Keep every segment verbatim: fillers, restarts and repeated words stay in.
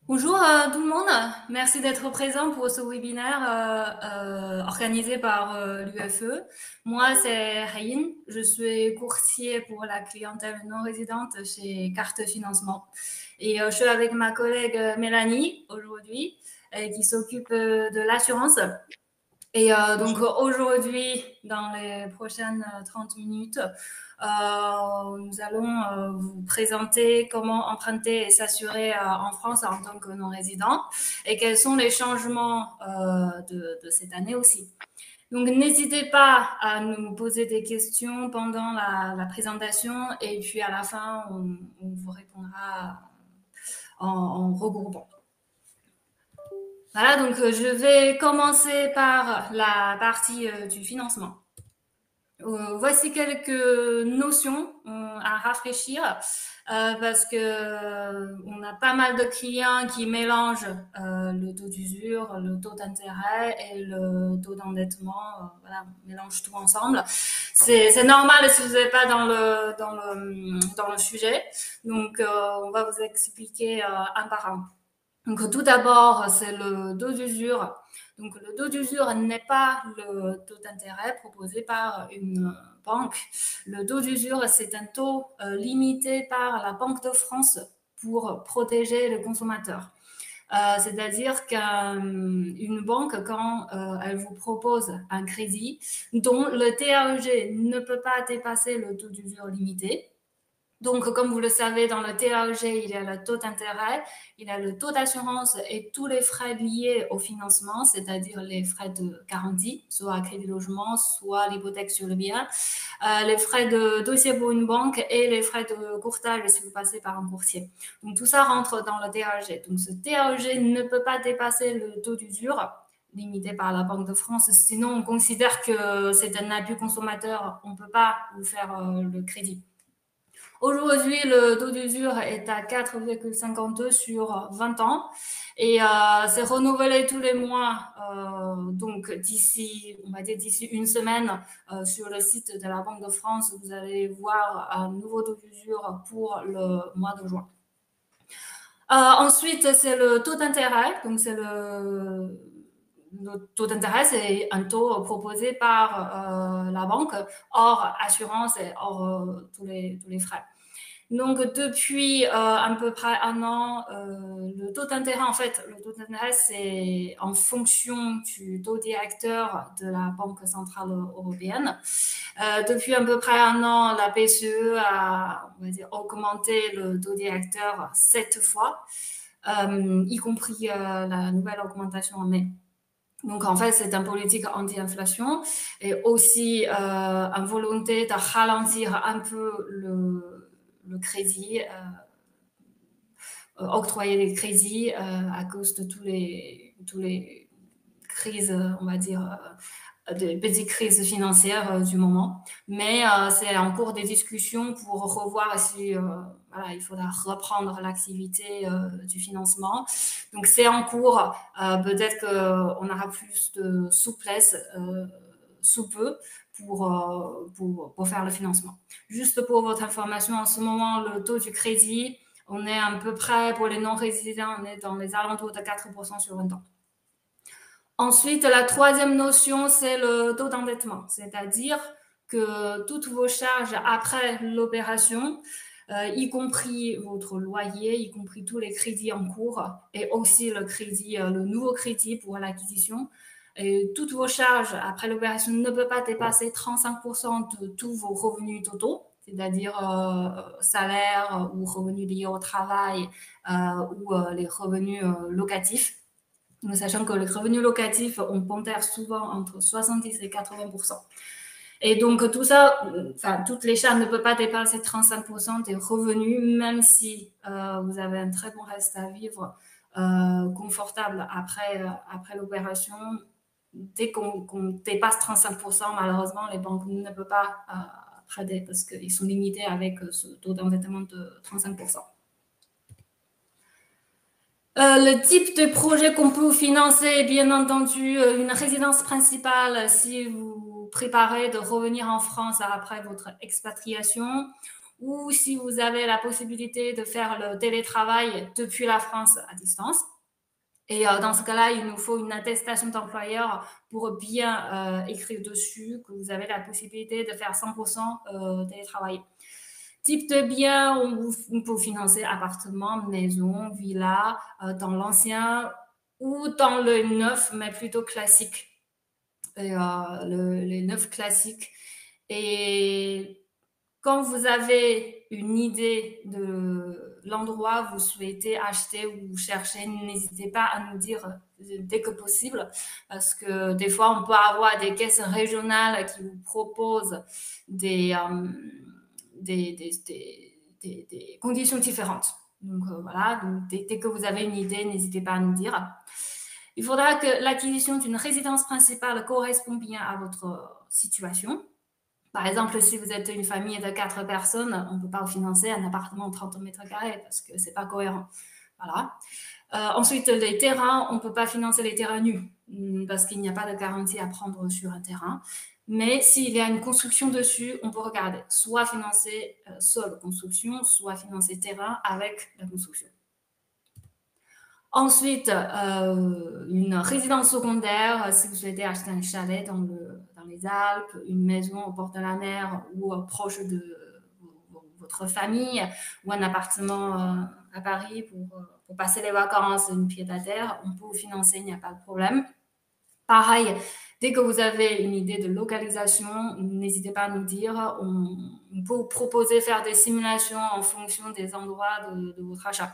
Bonjour euh, tout le monde, merci d'être présent pour ce webinaire euh, euh, organisé par euh, l'U F E. Moi, c'est Haïn, je suis courtier pour la clientèle non résidente chez Carte Financement. Et euh, je suis avec ma collègue Mélanie aujourd'hui, euh, qui s'occupe euh, de l'assurance. Et euh, donc aujourd'hui, dans les prochaines trente minutes, euh, nous allons euh, vous présenter comment emprunter et s'assurer euh, en France en tant que non-résident et quels sont les changements euh, de, de cette année aussi. Donc n'hésitez pas à nous poser des questions pendant la, la présentation et puis à la fin, on, on vous répondra en, en regroupant. Voilà, donc euh, je vais commencer par la partie euh, du financement. Euh, voici quelques notions euh, à rafraîchir euh, parce que euh, on a pas mal de clients qui mélangent euh, le taux d'usure, le taux d'intérêt et le taux d'endettement. Euh, voilà, on mélange tout ensemble. C'est, c'est normal si vous n'êtes pas dans le dans le dans le sujet. Donc euh, on va vous expliquer euh, un par un. Donc tout d'abord, c'est le taux d'usure. Donc le taux d'usure n'est pas le taux d'intérêt proposé par une banque. Le taux d'usure, c'est un taux euh, limité par la Banque de France pour protéger le consommateur. Euh, c'est-à-dire qu'une banque, quand euh, elle vous propose un crédit dont le T A E G ne peut pas dépasser le taux d'usure limité, donc, comme vous le savez, dans le T A E G, il y a le taux d'intérêt, il y a le taux d'assurance et tous les frais liés au financement, c'est-à-dire les frais de garantie, soit à crédit logement, soit l'hypothèque sur le bien, euh, les frais de dossier pour une banque et les frais de courtage si vous passez par un courtier. Donc, tout ça rentre dans le T A E G. Donc, ce T A E G ne peut pas dépasser le taux d'usure limité par la Banque de France. Sinon, on considère que c'est un abus consommateur. On ne peut pas vous faire euh, le crédit. Aujourd'hui, le taux d'usure est à quatre virgule cinquante-deux sur vingt ans et euh, c'est renouvelé tous les mois. Euh, donc, d'ici, on va dire d'ici une semaine, euh, sur le site de la Banque de France, vous allez voir un nouveau taux d'usure pour le mois de juin. Euh, ensuite, c'est le taux d'intérêt. Donc, c'est le, le taux d'intérêt, c'est un taux proposé par euh, la banque, hors assurance et hors euh, tous, les, tous les frais. Donc, depuis euh, à peu près un an, euh, le taux d'intérêt, en fait, le taux d'intérêt, c'est en fonction du taux directeur de la Banque centrale européenne. Euh, depuis à peu près un an, la B C E a, on va dire, augmenté le taux directeur sept fois, euh, y compris euh, la nouvelle augmentation en mai. Donc, en fait, c'est une politique anti-inflation et aussi euh, une volonté de ralentir un peu le, le crédit, euh, octroyer les crédits euh, à cause de tous les, tous les crises, on va dire, euh, des petites crises financières euh, du moment. Mais euh, c'est en cours des discussions pour revoir si euh, voilà, il faudra reprendre l'activité euh, du financement. Donc c'est en cours. Euh, peut-être qu'on aura plus de souplesse euh, sous peu pour, euh, pour, pour faire le financement. Juste pour votre information, en ce moment, le taux du crédit, on est à peu près, pour les non-résidents, on est dans les alentours de quatre pour cent sur vingt ans. Ensuite, la troisième notion, c'est le taux d'endettement, c'est-à-dire que toutes vos charges après l'opération, euh, y compris votre loyer, y compris tous les crédits en cours et aussi le crédit, euh, le nouveau crédit pour l'acquisition, et toutes vos charges après l'opération ne peuvent pas dépasser trente-cinq pour cent de tous vos revenus totaux, c'est-à-dire euh, salaire ou revenus liés au travail euh, ou euh, les revenus euh, locatifs. Sachant que les revenus locatifs, on pondère souvent entre soixante-dix et quatre-vingts pour cent. Et donc, tout ça, enfin, toutes les charges ne peuvent pas dépasser trente-cinq pour cent des revenus, même si euh, vous avez un très bon reste à vivre euh, confortable après, euh, après l'opération. Dès qu'on qu'on dépasse trente-cinq pour cent, malheureusement, les banques ne peuvent pas euh, prêter parce qu'ils sont limités avec ce taux d'endettement de trente-cinq pour cent. Euh, le type de projet qu'on peut financer, bien entendu, une résidence principale si vous préparez de revenir en France après votre expatriation, ou si vous avez la possibilité de faire le télétravail depuis la France à distance. Et euh, dans ce cas-là, il nous faut une attestation d'employeur pour bien euh, écrire dessus que vous avez la possibilité de faire cent pour cent euh, télétravail. Type de bien, on, vous, on peut financer appartement, maison, villa, euh, dans l'ancien ou dans le neuf, mais plutôt classique. Et, euh, le, les neufs classiques. Et quand vous avez une idée de l'endroit que vous souhaitez acheter ou chercher, n'hésitez pas à nous dire dès que possible, parce que des fois, on peut avoir des caisses régionales qui vous proposent des, euh, des, des, des, des, des conditions différentes. Donc euh, voilà, donc, dès, dès que vous avez une idée, n'hésitez pas à nous dire. Il faudra que l'acquisition d'une résidence principale corresponde bien à votre situation. Par exemple, si vous êtes une famille de quatre personnes, on ne peut pas financer un appartement de trente mètres carrés parce que ce n'est pas cohérent. Voilà. Euh, ensuite, les terrains, on ne peut pas financer les terrains nus parce qu'il n'y a pas de garantie à prendre sur un terrain. Mais s'il y a une construction dessus, on peut regarder. Soit financer euh, sol construction, soit financer terrain avec la construction. Ensuite, euh, une résidence secondaire, si vous souhaitez acheter un chalet dans, le, dans les Alpes, une maison au bord de la mer ou euh, proche de euh, votre famille, ou un appartement euh, à Paris pour, pour passer les vacances, une pied-à-terre, on peut vous financer, il n'y a pas de problème. Pareil, dès que vous avez une idée de localisation, n'hésitez pas à nous dire. On, on peut vous proposer de faire des simulations en fonction des endroits de, de votre achat.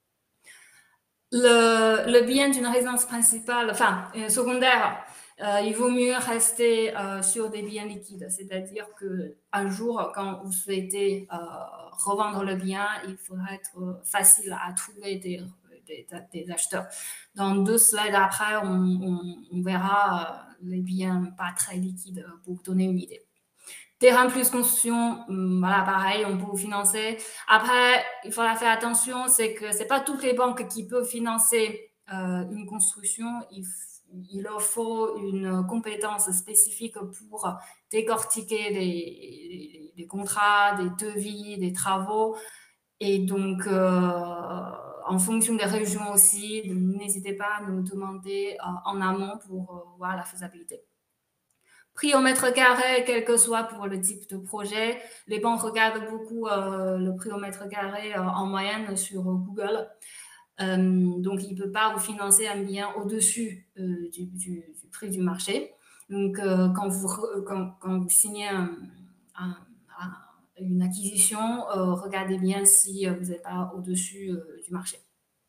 Le, le bien d'une résidence principale, enfin euh, secondaire, euh, il vaut mieux rester euh, sur des biens liquides. C'est-à-dire qu'un jour, quand vous souhaitez euh, revendre le bien, il faudra être facile à trouver des, des, des acheteurs. Dans deux slides après, on, on, on verra euh, les biens pas très liquides pour vous donner une idée. Terrain plus construction, voilà, pareil, on peut vous financer. Après, il faudra faire attention, c'est que c'est pas toutes les banques qui peuvent financer euh, une construction. Il, il leur faut une compétence spécifique pour décortiquer les, les, les contrats, des devis, des travaux. Et donc, euh, en fonction des régions aussi, n'hésitez pas à nous demander euh, en amont pour euh, voir la faisabilité. Prix au mètre carré, quel que soit pour le type de projet. Les banques regardent beaucoup euh, le prix au mètre carré euh, en moyenne sur Google. Euh, donc, il ne peut pas vous financer un bien au-dessus euh, du, du, du prix du marché. Donc, euh, quand, vous, quand, quand vous signez un, un, un, une acquisition, euh, regardez bien si vous n'êtes pas au-dessus euh, du marché.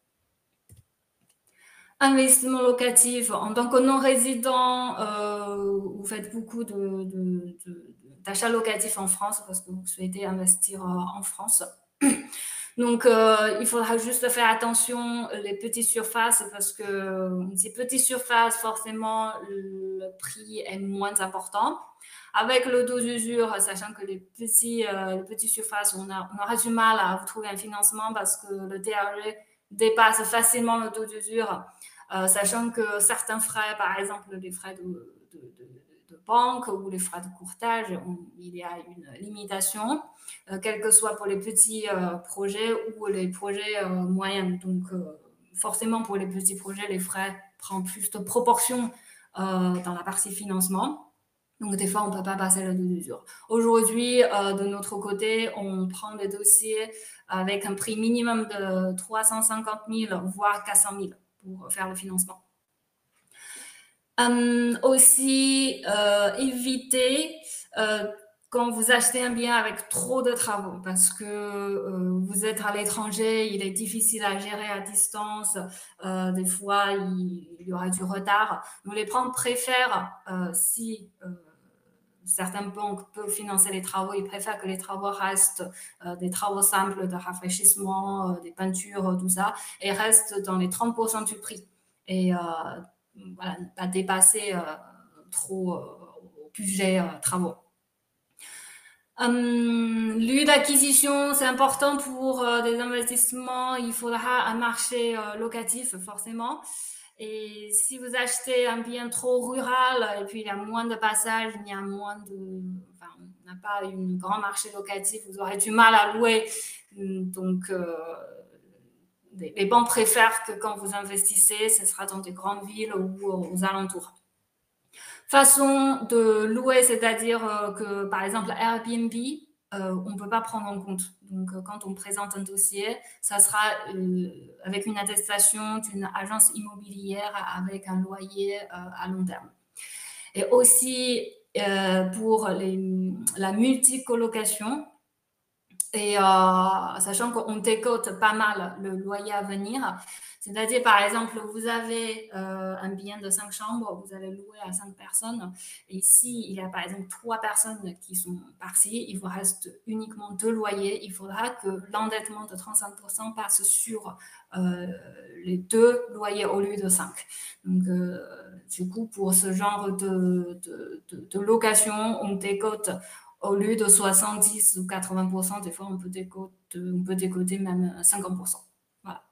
Investissement locatif, en tant que non-résident, euh, vous faites beaucoup de, de, de, d'achats locatifs en France parce que vous souhaitez investir en France. Donc, euh, il faudra juste faire attention les petites surfaces parce que ces petites surfaces, forcément, le prix est moins important. Avec le taux d'usure, sachant que les petits, euh, les petites surfaces, on, a, on aura du mal à vous trouver un financement parce que le T R G dépasse facilement le taux d'usure. Euh, sachant que certains frais, par exemple les frais de, de, de, de banque ou les frais de courtage, on, il y a une limitation, euh, quel que soit pour les petits euh, projets ou les projets euh, moyens. Donc, euh, forcément, pour les petits projets, les frais prennent plus de proportions euh, dans la partie financement. Donc, des fois, on ne peut pas passer le taux d'usure. Aujourd'hui, euh, de notre côté, on prend des dossiers avec un prix minimum de trois cent cinquante mille, voire quatre cent mille. Pour faire le financement. Euh, aussi, euh, éviter euh, quand vous achetez un bien avec trop de travaux parce que euh, vous êtes à l'étranger, il est difficile à gérer à distance, euh, des fois il, il y aura du retard. Nous, les banques préfèrent, euh, si euh, certaines banques peuvent financer les travaux, ils préfèrent que les travaux restent euh, des travaux simples de rafraîchissement, euh, des peintures, tout ça, et restent dans les trente pour cent du prix. Et euh, voilà, ne pas dépasser euh, trop euh, au budget euh, travaux. Hum, lieu d'acquisition, c'est important pour euh, des investissements. Il faudra un marché euh, locatif, forcément. Et si vous achetez un bien trop rural, et puis il y a moins de passages, il y a moins de... Enfin, on n'a pas un grand marché locatif, vous aurez du mal à louer. Donc, euh, les banques préfèrent que quand vous investissez, ce sera dans des grandes villes ou aux alentours. Façon de louer, c'est-à-dire que, par exemple, Airbnb, euh, on ne peut pas prendre en compte. Donc, euh, quand on présente un dossier, ça sera euh, avec une attestation d'une agence immobilière avec un loyer euh, à long terme. Et aussi, euh, pour les, la multicolocation, et euh, sachant qu'on décote pas mal le loyer à venir, c'est-à-dire, par exemple, vous avez euh, un bien de cinq chambres, vous allez louer à cinq personnes, et s'il y a, par exemple, trois personnes qui sont parties, il vous reste uniquement deux loyers, il faudra que l'endettement de trente-cinq pour cent passe sur euh, les deux loyers au lieu de cinq. Donc, euh, du coup, pour ce genre de, de, de, de location, on décote au lieu de soixante-dix ou quatre-vingts pour cent, des fois, on peut décoter, on peut décoter même cinquante pour cent. Voilà.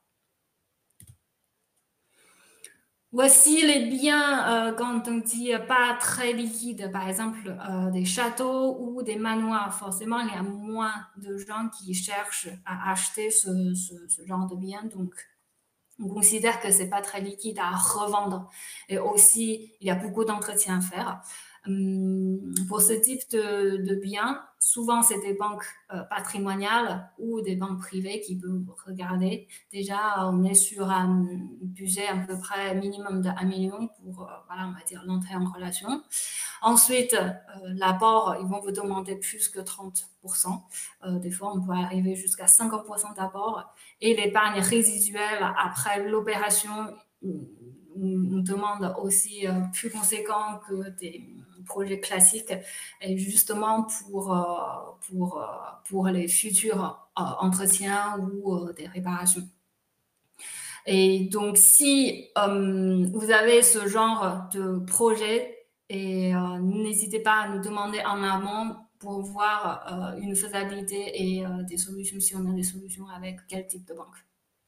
Voici les biens, euh, quand on dit pas très liquides, par exemple euh, des châteaux ou des manoirs. Forcément, il y a moins de gens qui cherchent à acheter ce, ce, ce genre de biens. Donc, on considère que c'est pas très liquide à revendre. Et aussi, il y a beaucoup d'entretien à faire. Hum, pour ce type de, de biens, souvent c'est des banques euh, patrimoniales ou des banques privées qui peuvent regarder. Déjà, on est sur un budget à peu près minimum de un million pour, euh, voilà, on va dire l'entrée en relation. Ensuite, euh, l'apport, ils vont vous demander plus que trente pour cent. Euh, des fois, on peut arriver jusqu'à cinquante pour cent d'apport. Et l'épargne résiduelle après l'opération, on demande aussi euh, plus conséquent que des projets classiques, et justement pour, euh, pour, euh, pour les futurs euh, entretiens ou euh, des réparations. Et donc, si euh, vous avez ce genre de projet, et euh, n'hésitez pas à nous demander en amont pour voir euh, une faisabilité et euh, des solutions, si on a des solutions avec quel type de banque.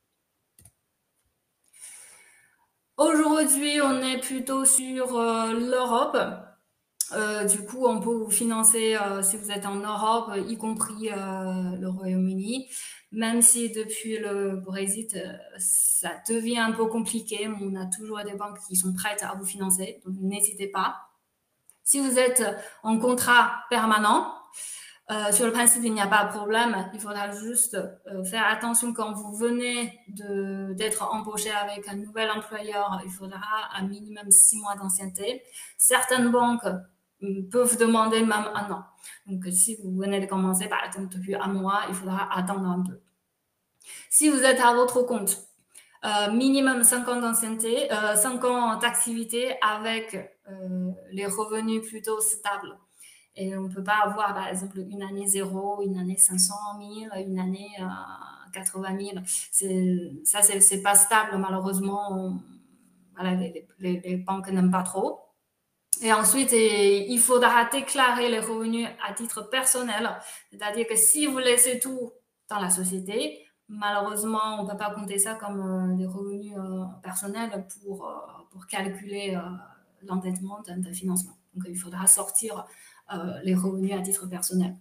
Aujourd'hui, on est plutôt sur euh, l'Europe. Euh, du coup, on peut vous financer euh, si vous êtes en Europe, y compris euh, le Royaume-Uni. Même si depuis le Brexit, euh, ça devient un peu compliqué, on a toujours des banques qui sont prêtes à vous financer, donc n'hésitez pas. Si vous êtes en contrat permanent, euh, sur le principe, il n'y a pas de problème. Il faudra juste euh, faire attention quand vous venez de, d'être embauché avec un nouvel employeur. Il faudra un minimum six mois d'ancienneté. Certaines banques peuvent demander même un an. Donc, si vous venez de commencer, par exemple, depuis un mois, il faudra attendre un peu. Si vous êtes à votre compte, euh, minimum cinq ans d'ancienneté, euh, cinq ans d'activité avec euh, les revenus plutôt stables. Et on ne peut pas avoir, par exemple, une année zéro, une année cinq cent mille, une année euh, quatre-vingt mille. C'est, ça, c'est, c'est pas stable, malheureusement. On, voilà, les, les, les banques n'aiment pas trop. Et ensuite, et, il faudra déclarer les revenus à titre personnel. C'est-à-dire que si vous laissez tout dans la société, malheureusement, on ne peut pas compter ça comme euh, des revenus euh, personnels pour, euh, pour calculer euh, l'endettement d'un, d'un financement. Donc, il faudra sortir euh, les revenus à titre personnel.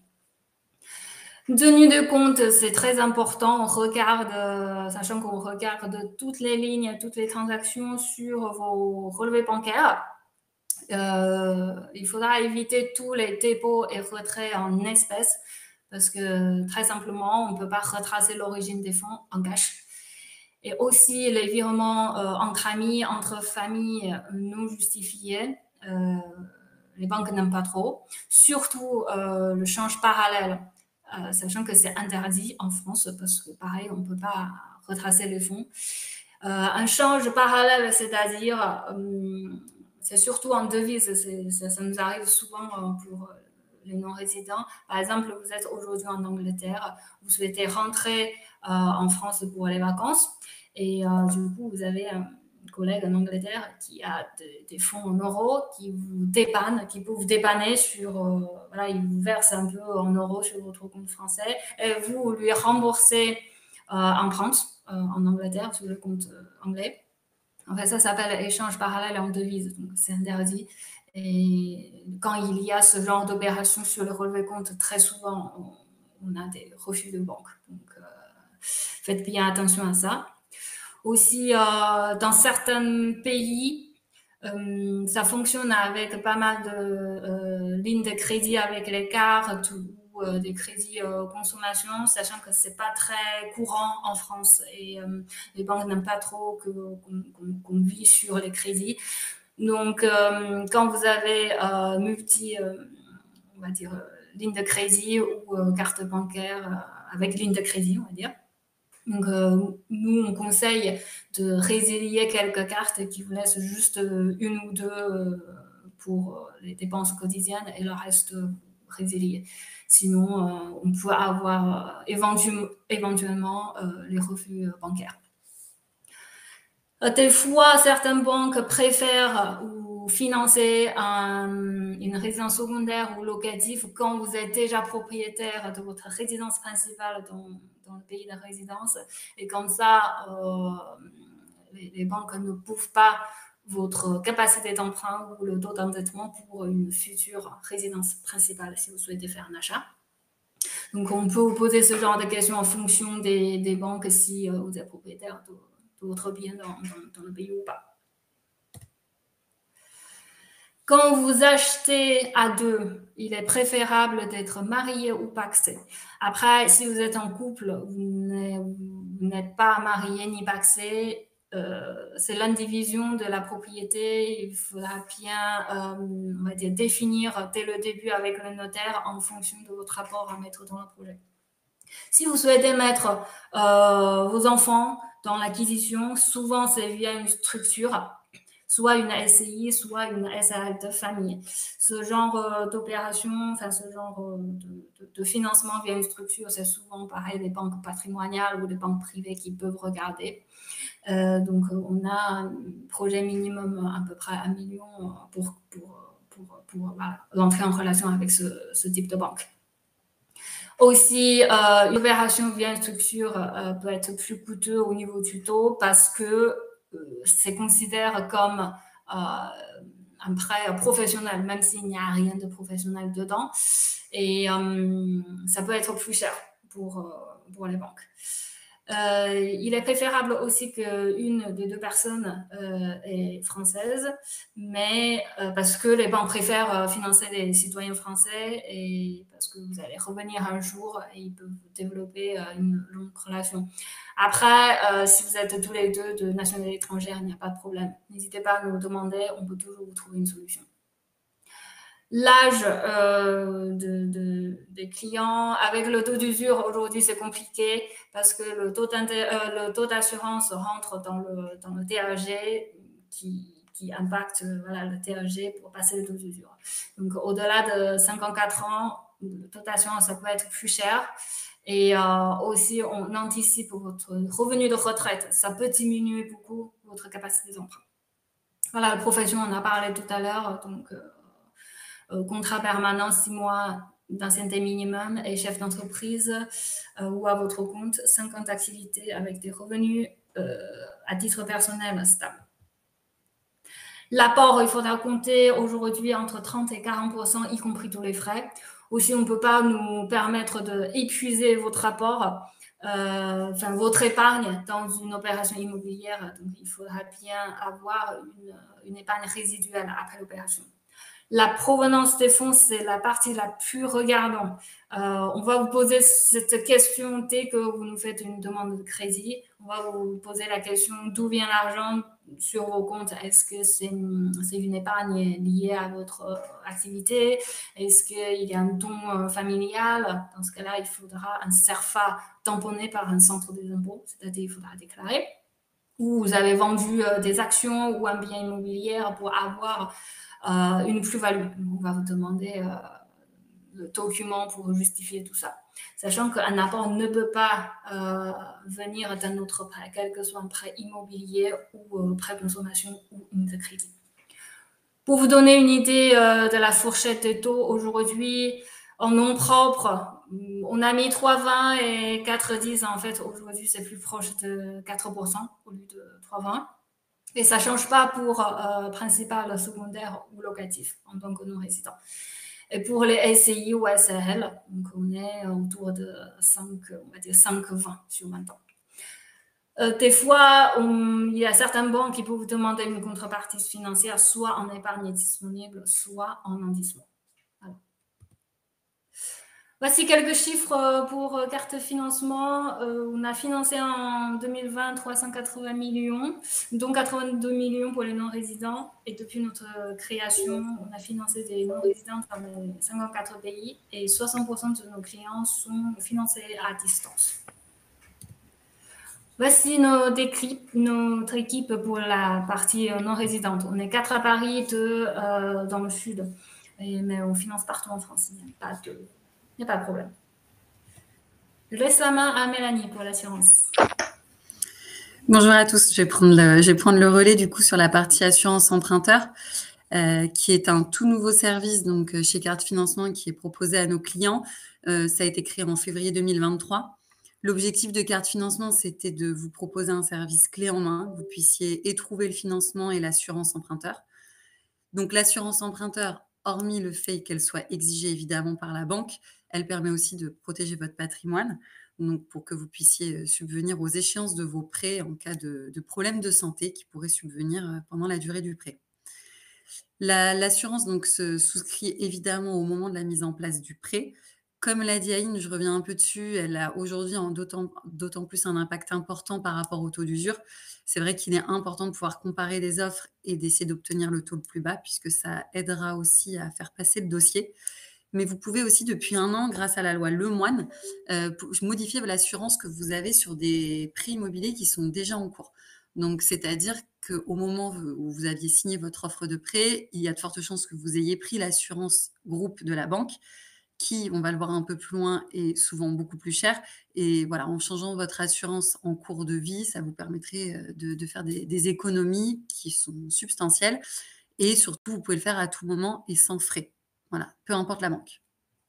Tenue de compte, c'est très important. On regarde, euh, sachant qu'on regarde toutes les lignes, toutes les transactions sur vos relevés bancaires. Euh, il faudra éviter tous les dépôts et retraits en espèces parce que très simplement, on ne peut pas retracer l'origine des fonds en cash. Et aussi les virements euh, entre amis, entre familles non justifiés. Euh, les banques n'aiment pas trop. Surtout euh, le change parallèle, euh, sachant que c'est interdit en France parce que pareil, on ne peut pas retracer les fonds. Euh, un change parallèle, c'est-à-dire, euh, c'est surtout en devise, c'est, ça, ça nous arrive souvent euh, pour les non-résidents. Par exemple, vous êtes aujourd'hui en Angleterre, vous souhaitez rentrer euh, en France pour les vacances, et euh, du coup, vous avez un collègue en Angleterre qui a de, des fonds en euros, qui vous dépanne, qui peut vous dépanner sur, euh, voilà, il vous verse un peu en euros sur votre compte français, et vous lui remboursez euh, en pounds, euh, en Angleterre, sur le compte euh, anglais. En fait, ça s'appelle échange parallèle en devise, donc c'est interdit. Et quand il y a ce genre d'opération sur le relevé compte, très souvent, on, on a des refus de banque. Donc, euh, faites bien attention à ça. Aussi, euh, dans certains pays, euh, ça fonctionne avec pas mal de euh, lignes de crédit avec les cartes ou euh, des crédits euh, consommation, sachant que c'est pas très courant en France et euh, les banques n'aiment pas trop que, qu'on, qu'on, qu'on vit sur les crédits. Donc, euh, quand vous avez euh, multi, euh, on va dire, euh, ligne de crédit ou euh, carte bancaire euh, avec ligne de crédit, on va dire. Donc, euh, nous, on conseille de résilier quelques cartes qui vous laissent juste euh, une ou deux euh, pour euh, les dépenses quotidiennes et le reste euh, résilier. Sinon, euh, on peut avoir euh, éventu- éventuellement euh, les refus euh, bancaires. Des fois, certaines banques préfèrent ou financer un, une résidence secondaire ou locative quand vous êtes déjà propriétaire de votre résidence principale dans, dans le pays de résidence. Et comme ça, euh, les, les banques ne peuvent pas votre capacité d'emprunt ou le taux d'endettement pour une future résidence principale si vous souhaitez faire un achat. Donc, on peut vous poser ce genre de questions en fonction des, des banques si euh, vous êtes propriétaire de votre bien dans, dans, dans le pays ou pas. Quand vous achetez à deux, il est préférable d'être marié ou pacsé. Après, si vous êtes en couple, vous n'êtes pas marié ni pacsé, euh, c'est l'indivision de la propriété. Il faudra bien, euh, on va dire, définir dès le début avec le notaire en fonction de votre rapport à mettre dans le projet. Si vous souhaitez mettre euh, vos enfants dans l'acquisition, souvent c'est via une structure, soit une S C I, soit une S A L de famille. Ce genre euh, d'opération, enfin ce genre euh, de, de, de financement via une structure, c'est souvent pareil des banques patrimoniales ou des banques privées qui peuvent regarder. Euh, donc on a un projet minimum à peu près un million pour, pour, pour, pour voilà, entrer en relation avec ce, ce type de banque. Aussi, euh, une opération via une structure euh, peut être plus coûteux au niveau du taux parce que euh, c'est considéré comme euh, un prêt professionnel, même s'il n'y a rien de professionnel dedans. Et euh, ça peut être plus cher pour, euh, pour les banques. Euh, il est préférable aussi qu'une des deux personnes euh, est française, mais euh, parce que les banques préfèrent euh, financer les citoyens français et parce que vous allez revenir un jour et ils peuvent développer euh, une longue relation. Après, euh, si vous êtes tous les deux de nationalité étrangère, il n'y a pas de problème. N'hésitez pas à nous demander, on peut toujours vous trouver une solution. L'âge euh, de, de, des clients, avec le taux d'usure, aujourd'hui, c'est compliqué parce que le taux, euh, le taux d'assurance rentre dans le, dans le T A G qui, qui impacte voilà, le T A G pour passer le taux d'usure. Donc, au-delà de cinquante-quatre ans, le taux d'assurance, ça peut être plus cher. Et euh, aussi, on anticipe votre revenu de retraite. Ça peut diminuer beaucoup votre capacité d'emprunt. Voilà, la profession, on en a parlé tout à l'heure. Donc, euh, Euh, contrat permanent, six mois d'ancienneté minimum et chef d'entreprise euh, ou à votre compte, cinquante activités avec des revenus euh, à titre personnel stable. L'apport, il faudra compter aujourd'hui entre trente et quarante pour cent, y compris tous les frais. Aussi, on ne peut pas nous permettre d'épuiser votre apport, euh, enfin votre épargne dans une opération immobilière. Donc, il faudra bien avoir une, une épargne résiduelle après l'opération. La provenance des fonds, c'est la partie la plus regardante. Euh, on va vous poser cette question dès que vous nous faites une demande de crédit. On va vous poser la question d'où vient l'argent sur vos comptes. Est-ce que c'est une, c'est une épargne liée à votre euh, activité? Est-ce qu'il y a un don euh, familial? Dans ce cas-là, il faudra un CERFA tamponné par un centre des impôts, c'est-à-dire il faudra déclarer. Ou vous avez vendu euh, des actions ou un bien immobilier pour avoir euh, une plus-value. On va vous demander euh, le document pour justifier tout ça. Sachant qu'un apport ne peut pas euh, venir d'un autre prêt, quel que soit un prêt immobilier ou euh, prêt consommation ou une de crédit. Pour vous donner une idée euh, de la fourchette de taux aujourd'hui, en nom propre, on a mis trois virgule vingt et quatre virgule dix. En fait, aujourd'hui, c'est plus proche de quatre pour cent au lieu de trois virgule vingt. Et ça ne change pas pour euh, principal, secondaire ou locatif en tant que non-résident. Et pour les S C I ou S R L, donc on est autour de cinq, on va dire cinq vingt sur vingt ans. Euh, des fois, on, il y a certaines banques qui peuvent vous demander une contrepartie financière, soit en épargne disponible, soit en endettement. Voilà. Voici quelques chiffres pour carte financement. Euh, on a financé en deux mille vingt trois cent quatre-vingts millions, dont quatre-vingt-deux millions pour les non-résidents. Et depuis notre création, on a financé des non-résidents dans les cinquante-quatre pays et soixante pour cent de nos clients sont financés à distance. Voici nos équipes, notre équipe pour la partie non résidente. On est quatre à Paris, deux euh, dans le sud, et, mais on finance partout en France. Il n'y a pas de, il n'y a pas de problème. Je laisse la main à Mélanie pour l'assurance. Bonjour à tous, je vais prendre le, je vais prendre le relais du coup sur la partie assurance emprunteur, euh, qui est un tout nouveau service donc chez Carte Financement qui est proposé à nos clients. Euh, ça a été créé en février deux mille vingt-trois. L'objectif de Carte Financement, c'était de vous proposer un service clé en main, que vous puissiez et trouver le financement et l'assurance emprunteur. Donc l'assurance emprunteur, hormis le fait qu'elle soit exigée évidemment par la banque, elle permet aussi de protéger votre patrimoine, donc pour que vous puissiez subvenir aux échéances de vos prêts en cas de, de problèmes de santé qui pourraient subvenir pendant la durée du prêt. La, l'assurance donc se souscrit évidemment au moment de la mise en place du prêt. Comme l'a dit Aïn, je reviens un peu dessus, elle a aujourd'hui d'autant, d'autant plus un impact important par rapport au taux d'usure. C'est vrai qu'il est important de pouvoir comparer les offres et d'essayer d'obtenir le taux le plus bas puisque ça aidera aussi à faire passer le dossier. Mais vous pouvez aussi, depuis un an, grâce à la loi Lemoine, euh, modifier l'assurance que vous avez sur des prêts immobiliers qui sont déjà en cours. Donc, c'est-à-dire qu'au moment où vous aviez signé votre offre de prêt, il y a de fortes chances que vous ayez pris l'assurance groupe de la banque, qui, on va le voir un peu plus loin, est souvent beaucoup plus cher. Et voilà, en changeant votre assurance en cours de vie, ça vous permettrait de, de faire des, des économies qui sont substantielles. Et surtout, vous pouvez le faire à tout moment et sans frais. Voilà, peu importe la banque.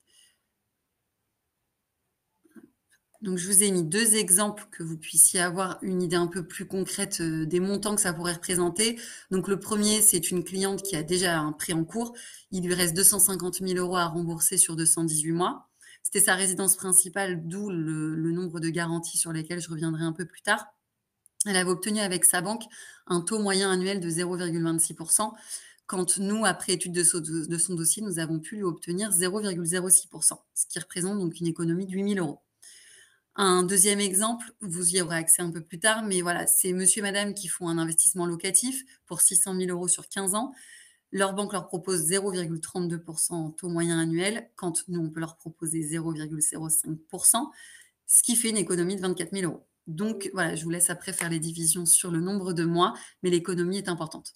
Donc, je vous ai mis deux exemples que vous puissiez avoir une idée un peu plus concrète euh, des montants que ça pourrait représenter. Donc, le premier, c'est une cliente qui a déjà un prêt en cours. Il lui reste deux cent cinquante mille euros à rembourser sur deux cent dix-huit mois. C'était sa résidence principale, d'où le, le nombre de garanties sur lesquelles je reviendrai un peu plus tard. Elle avait obtenu avec sa banque un taux moyen annuel de zéro virgule vingt-six pour cent. Quand nous, après étude de son, de son dossier, nous avons pu lui obtenir zéro virgule zéro six pour cent, ce qui représente donc une économie de huit mille euros. Un deuxième exemple, vous y aurez accès un peu plus tard, mais voilà, c'est monsieur et madame qui font un investissement locatif pour six cent mille euros sur quinze ans. Leur banque leur propose zéro virgule trente-deux pour cent en taux moyen annuel, quand nous, on peut leur proposer zéro virgule zéro cinq pour cent, ce qui fait une économie de vingt-quatre mille euros. Donc voilà, je vous laisse après faire les divisions sur le nombre de mois, mais l'économie est importante.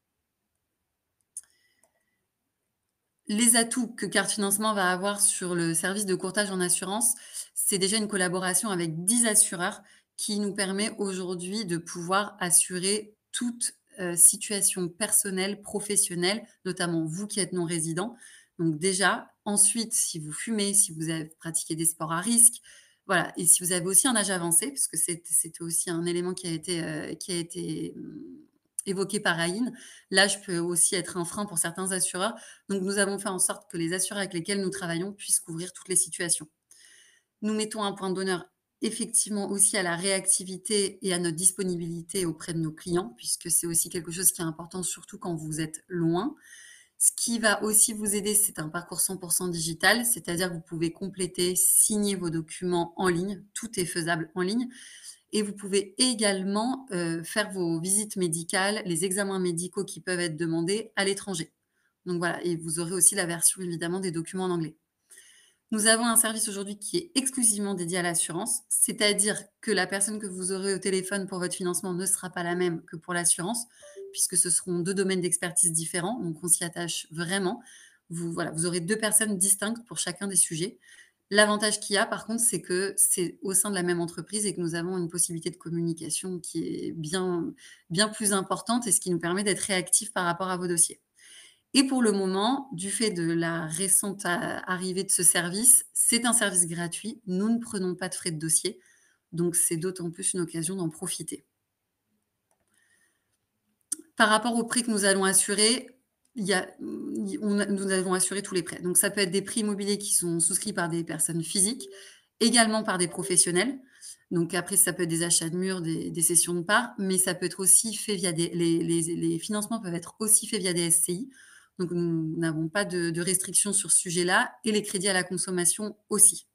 Les atouts que Carte Financement va avoir sur le service de courtage en assurance, c'est déjà une collaboration avec dix assureurs qui nous permet aujourd'hui de pouvoir assurer toute euh, situation personnelle, professionnelle, notamment vous qui êtes non résident. Donc déjà, ensuite, si vous fumez, si vous avez pratiqué des sports à risque, voilà, et si vous avez aussi un âge avancé, parce que c'était aussi un élément qui a été, euh, qui a été hum, évoqué par Aïn, l'âge peut aussi être un frein pour certains assureurs. Donc, nous avons fait en sorte que les assureurs avec lesquels nous travaillons puissent couvrir toutes les situations. Nous mettons un point d'honneur effectivement aussi à la réactivité et à notre disponibilité auprès de nos clients, puisque c'est aussi quelque chose qui est important, surtout quand vous êtes loin. Ce qui va aussi vous aider, c'est un parcours cent pour cent digital, c'est-à-dire que vous pouvez compléter, signer vos documents en ligne, tout est faisable en ligne. Et vous pouvez également euh, faire vos visites médicales, les examens médicaux qui peuvent être demandés à l'étranger. Donc voilà, et vous aurez aussi la version évidemment des documents en anglais. Nous avons un service aujourd'hui qui est exclusivement dédié à l'assurance, c'est-à-dire que la personne que vous aurez au téléphone pour votre financement ne sera pas la même que pour l'assurance, puisque ce seront deux domaines d'expertise différents, donc on s'y attache vraiment. Vous, voilà, vous aurez deux personnes distinctes pour chacun des sujets. L'avantage qu'il y a, par contre, c'est que c'est au sein de la même entreprise et que nous avons une possibilité de communication qui est bien, bien plus importante et ce qui nous permet d'être réactifs par rapport à vos dossiers. Et pour le moment, du fait de la récente arrivée de ce service, c'est un service gratuit. Nous ne prenons pas de frais de dossier, donc c'est d'autant plus une occasion d'en profiter. Par rapport aux prêts que nous allons assurer, il y a mmh, i on a nous allons assurer tous les prêts. Donc ça peut être des prêts immobiliers qui sont souscrits par des personnes physiques, également par des professionnels. Donc après, ça peut être des achats de murs, des des cessions de parts, mais ça peut être aussi fait via des les les les financements peuvent être aussi faits via des S C I. Donc nous n'avons pas de de restrictions sur ce sujet-là et les crédits à la consommation aussi.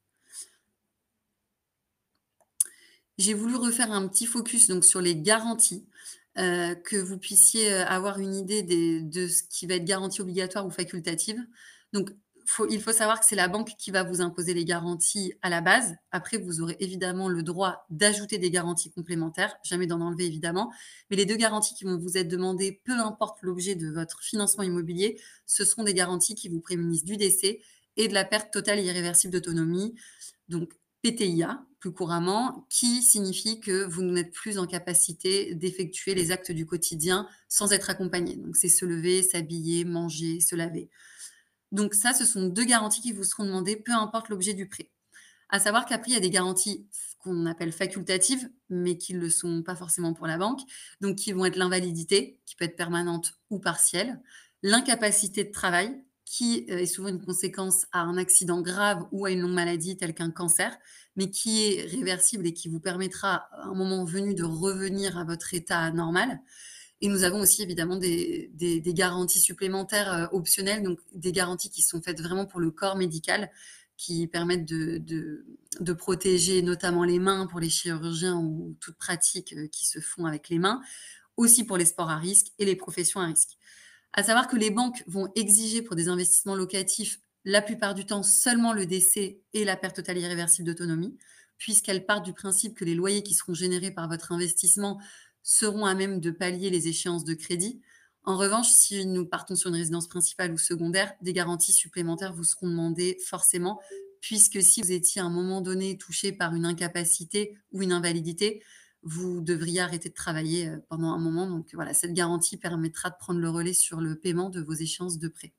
J'ai voulu refaire un petit focus donc sur les garanties, heu, que vous puissiez, heu, avoir une idée des de ce qui va être garantie obligatoire ou facultative. Donc faut il faut savoir que c'est la banque qui va vous imposer les garanties à la base. Après, vous aurez évidemment le droit d'ajouter des garanties complémentaires, jamais d'en enlever évidemment. Mais les deux garanties qui vont vous être demandées, peu importe l'objet de votre financement immobilier, ce seront des garanties qui vous prémunissent du décès et de la perte totale et irréversible d'autonomie. Donc P T I A, plus couramment, qui signifie que vous n'êtes plus en capacité d'effectuer les actes du quotidien sans être accompagné. Donc c'est se lever, s'habiller, manger, se laver. Donc ça, ce sont deux garanties qui vous seront demandées, peu importe l'objet du prêt. À savoir qu'après, il y a des garanties f qu'on appelle facultatives, mais qui ne le sont pas forcément pour la banque, donc qui vont être l'invalidité, qui peut être permanente ou partielle, l'incapacité de travail, qui, heu, est souvent une conséquence à un accident grave ou à une longue maladie telle qu'un cancer, mais qui est réversible et qui vous permettra, à un moment venu, de revenir à votre état normal. Et nous avons aussi évidemment des des des garanties supplémentaires, heu, optionnelles, donc des garanties qui sont faites vraiment pour le corps médical, qui permettent de de de protéger notamment les mains pour les chirurgiens ou toutes pratiques, heu, qui se font avec les mains, aussi pour les sports à risque et les professions à risque. À savoir que les banques vont exiger pour des investissements locatifs, la plupart du temps, seulement le décès et la perte totale irréversible d'autonomie, puisqu'elles partent du principe que les loyers qui seront générés par votre investissement seront à même de pallier les échéances de crédit. En revanche, si nous partons sur une résidence principale ou secondaire, des garanties supplémentaires vous seront demandées forcément, puisque si vous étiez à un moment donné touché par une incapacité ou une invalidité, vous devriez arrêter de travailler, heu, pendant un moment. Donc voilà, cette garantie permettra de prendre le relais sur le paiement de vos échéances de prêt.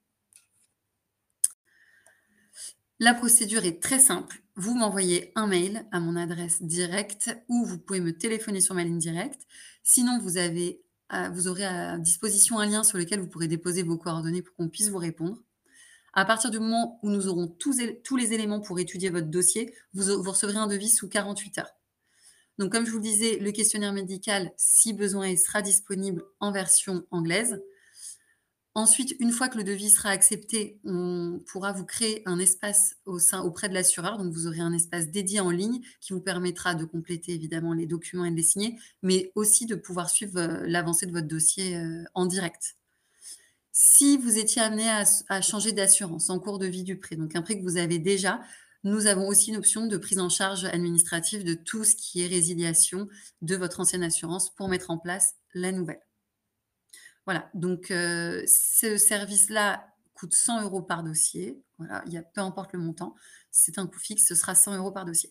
La procédure est très simple. Vous m'envoyez un mail à mon adresse directe ou vous pouvez me téléphoner sur ma ligne directe. Sinon, vous avez à vous aurez à disposition un lien sur lequel vous pourrez déposer vos coordonnées pour qu'on puisse vous répondre. À partir du moment où nous aurons tous él tous les éléments pour étudier votre dossier, vous au vous recevrez un devis sous quarante-huit heures. Donc comme je vous le disais, le questionnaire médical, si besoin est, sera disponible en version anglaise. Ensuite, une fois que le devis sera accepté, on pourra vous créer un espace au sein auprès de l'assureur. Donc vous aurez un espace dédié en ligne qui vous permettra de compléter évidemment les documents et de les signer, mais aussi de pouvoir suivre, heu, l'avancée de votre dossier, heu, en direct. Si vous étiez amené à s à changer d'assurance en cours de vie du prêt, donc un prêt que vous avez déjà, nous avons aussi une option de prise en charge administrative de tout ce qui est résiliation de votre ancienne assurance pour mettre en place la nouvelle. Voilà, donc heu, ce service-là coûte cent euros par dossier. Voilà, il y a peu importe le montant, c'est un coût fixe, ce sera cent euros par dossier.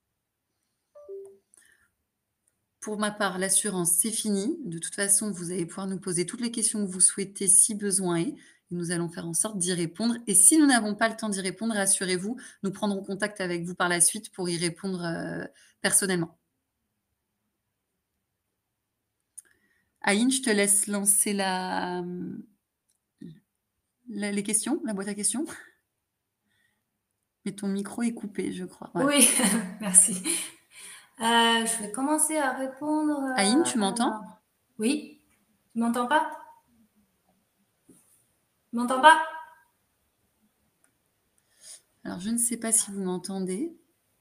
Pour ma part, l'assurance, c'est fini. De toute façon, vous allez pouvoir nous poser toutes les questions que vous souhaitez si besoin est. Nous allons faire en sorte d'y répondre et si nous n'avons pas le temps d'y répondre, rassurez-vous, nous prendrons contact avec vous par la suite pour y répondre, heu, personnellement. Aïn, je te laisse lancer la, mmh, la les questions, la boîte à questions. Mais ton micro est coupé, je crois. Voilà. Oui, merci. Heu, je vais commencer à répondre, Aïn, heu, tu m'entends? alors oui? Tu m'entends pas? Tu m'entends pas? Alors, je ne sais pas si vous m'entendez.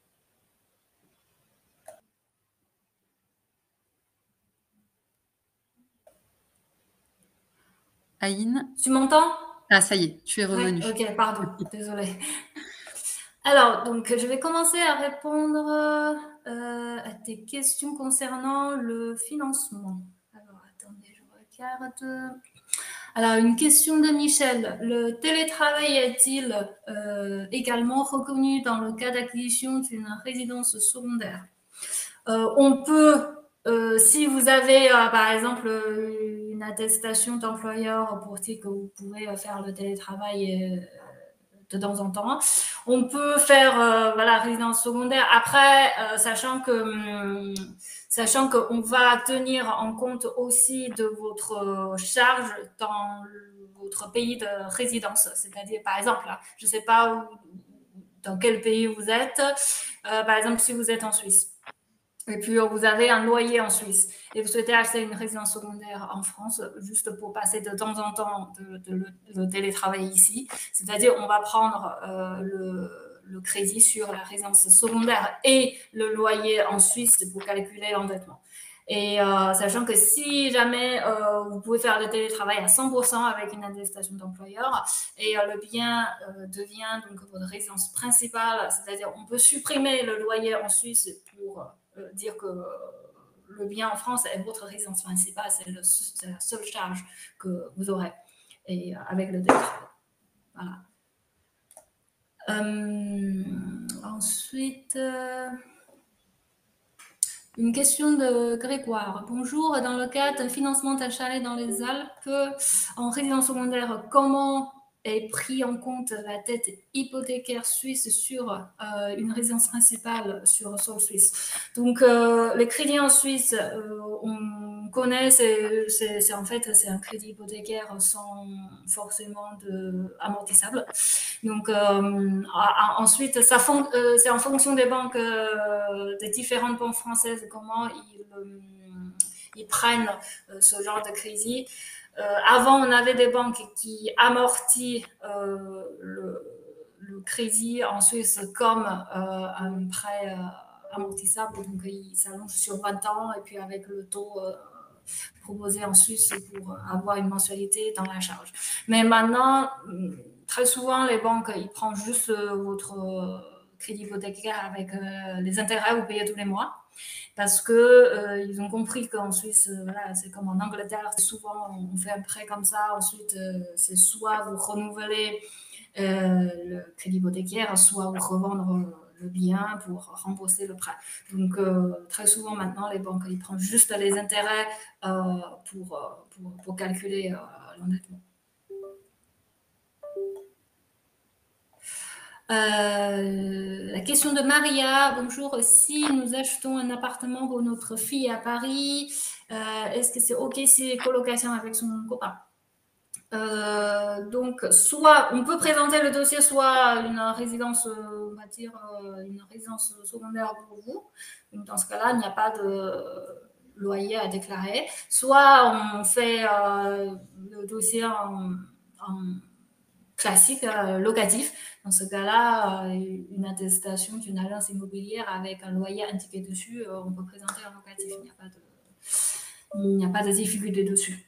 Aïn? Tu m'entends? Ah, ça y est, tu es Oui, revenue. OK, pardon, désolée. Alors, donc, je vais commencer à répondre, heu, à tes questions concernant le financement. Alors, attendez, je regarde. Alors, une question de Michel. Le télétravail est-il euh, également reconnu dans le cas d'acquisition d'une résidence secondaire? Euh, on peut, euh, si vous avez euh, par exemple une attestation d'employeur pour dire que vous pouvez faire le télétravail euh, de temps en temps. On peut faire euh, voilà, résidence secondaire. Après, euh, sachant que hum, sachant qu'on va tenir en compte aussi de votre charge dans votre pays de résidence. C'est-à-dire, par exemple, là, je ne sais pas où, dans quel pays vous êtes. Euh, par exemple, si vous êtes en Suisse. Et puis, vous avez un loyer en Suisse et vous souhaitez acheter une résidence secondaire en France juste pour passer de temps en temps de, de, de, de télétravail ici. C'est-à-dire, on va prendre euh, le, le crédit sur la résidence secondaire et le loyer en Suisse pour calculer l'endettement. Et euh, sachant que si jamais euh, vous pouvez faire le télétravail à cent pour cent avec une attestation d'employeur et euh, le bien euh, devient donc votre résidence principale, c'est-à-dire on peut supprimer le loyer en Suisse pour euh, dire que euh, le bien en France est votre résidence principale, c'est, le, c'est la seule charge que vous aurez et euh, avec le télétravail. Voilà. Euh, ensuite... Euh Une question de Grégoire. Bonjour, dans le cas d'un financement d'un chalet dans les Alpes en résidence secondaire, comment est pris en compte la dette hypothécaire suisse sur euh, une résidence principale sur sol suisse? Donc, euh, les crédits en Suisse, euh, on connaît, c'est, c'est, c'est en fait c'est un crédit hypothécaire sans forcément de amortissable. Donc euh, ensuite, ça fon- euh, c'est en fonction des banques, euh, des différentes banques françaises, comment ils, euh, ils prennent euh, ce genre de crédit. Euh, avant, on avait des banques qui amortissent euh, le, le crédit en Suisse comme euh, un prêt euh, amortissable, donc il s'allonge sur vingt ans et puis avec le taux euh, proposé en Suisse pour avoir une mensualité dans la charge. Mais maintenant, très souvent, les banques, ils prennent juste votre crédit hypothécaire avec euh, les intérêts que vous payez tous les mois. Parce qu'ils euh, ont compris qu'en Suisse, euh, voilà, c'est comme en Angleterre, souvent on fait un prêt comme ça, ensuite euh, c'est soit vous renouvelez euh, le crédit hypothécaire, soit vous revendre le bien pour rembourser le prêt. Donc euh, très souvent maintenant, les banques, ils prennent juste les intérêts euh, pour, pour, pour calculer euh, l'endettement. Euh, la question de Maria, bonjour, si nous achetons un appartement pour notre fille à Paris, euh, est-ce que c'est OK si c'est colocation avec son copain? Euh, donc, soit on peut présenter le dossier, soit une résidence, on va dire, une résidence secondaire pour vous. Donc, dans ce cas-là, il n'y a pas de loyer à déclarer. Soit on fait euh, le dossier en, en classique, euh, locatif. Dans ce cas-là, euh, une attestation d'une agence immobilière avec un loyer indiqué dessus, euh, on peut présenter un locatif. Il n'y a pas de, il n'y a pas de difficulté dessus.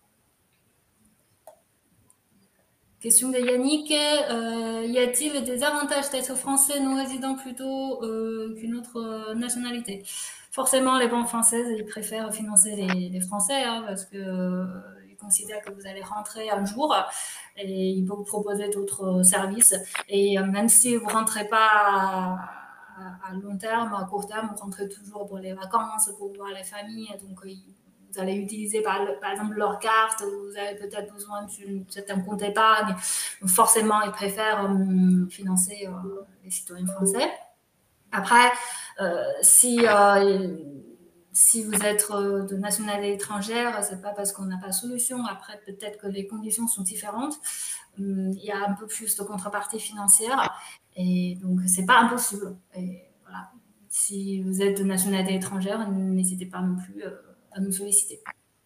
Question de Yannick. Euh, y a-t-il des avantages d'être français non résident plutôt euh, qu'une autre nationalité? Forcément, les banques françaises, ils préfèrent financer les, les Français hein, parce que euh, ils considèrent que vous allez rentrer un jour et ils peuvent vous proposer d'autres services. Et euh, même si vous rentrez pas à, à, à long terme, à court terme, vous rentrez toujours pour les vacances, pour voir les familles. Donc, ils, vous allez utiliser par, par, exemple leur carte, vous avez peut-être besoin d'un certain compte épargne. Donc forcément, ils préfèrent euh, financer euh, les citoyens français. Après, euh, si, euh, si vous êtes de nationalité étrangère, c'est pas parce qu'on n'a pas de solution. Après, peut-être que les conditions sont différentes. Il y a un peu plus de contrepartie financière. Et donc, c'est pas impossible. Et voilà. Si vous êtes de nationalité étrangère, n'hésitez pas non plus euh, à nous solliciter.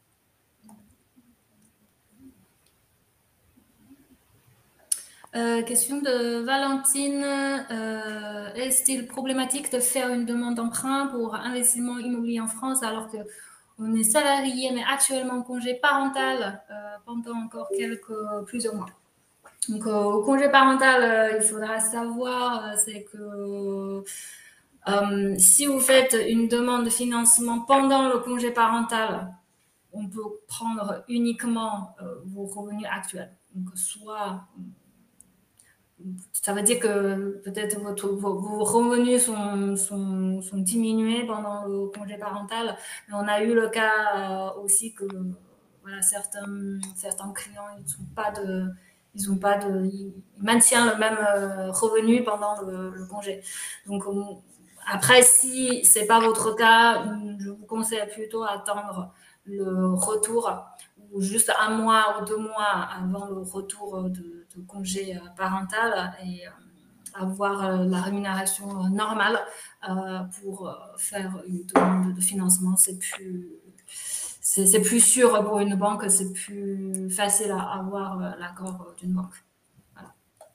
Euh, question de Valentine. Euh, est-il problématique de faire une demande d'emprunt pour investissement immobilier en France alors qu'on est salarié mais actuellement en congé parental euh, pendant encore quelques, plusieurs mois? Donc, euh, au congé parental, euh, il faudra savoir, euh, c'est que euh, si vous faites une demande de financement pendant le congé parental, on peut prendre uniquement euh, vos revenus actuels. Donc, soit, ça veut dire que peut-être votre, vos, vos revenus sont, sont, sont diminués pendant le congé parental. Mais on a eu le cas euh, aussi que voilà, certains, certains clients ils sont pas de ils ont pas de, ils maintiennent le même euh, revenu pendant le, le congé. Donc on, après, si c'est pas votre cas, je vous conseille plutôt d'attendre le retour ou juste un mois ou deux mois avant le retour de, de congé parental et euh, avoir euh, la rémunération normale euh, pour euh, faire une demande de financement. C'est plus, c'est, c'est plus sûr pour une banque, c'est plus facile à avoir euh, l'accord d'une banque. Voilà.